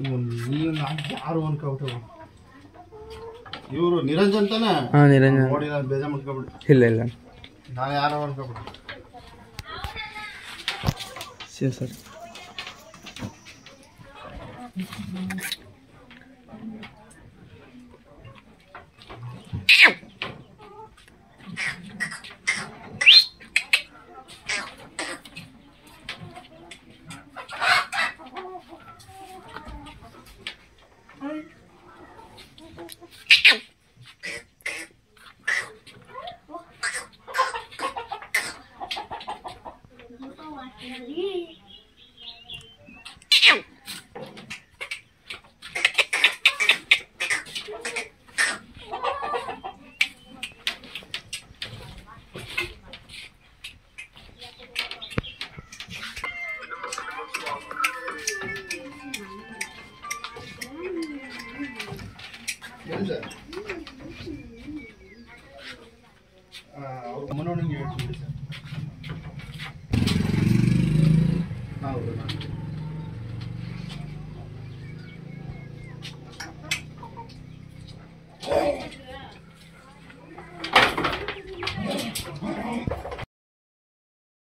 ನೀವು ಯಾರು ಅನ್ಕೊಬಿಟ್ಟು ಇವರು ನಿರಂಜನ್ ತಾನೆ? ಹಾಂ ನಿರಂಜನ್. ನೋಡಿ ನಾನು ಬೇಜಾರು ಮಾಡ್ಕೊಬಿಡಿ. ಇಲ್ಲ ಇಲ್ಲ ನಾನು ಯಾರು ಅನ್ಕೊಬಿಟ್ಟು. ಸರಿ ಸರಿ. ಅವ್ರ ಮನೋನಿಗೆ ಹೇಳ್ತೀನಿ ಸರ್. ಹೌದು.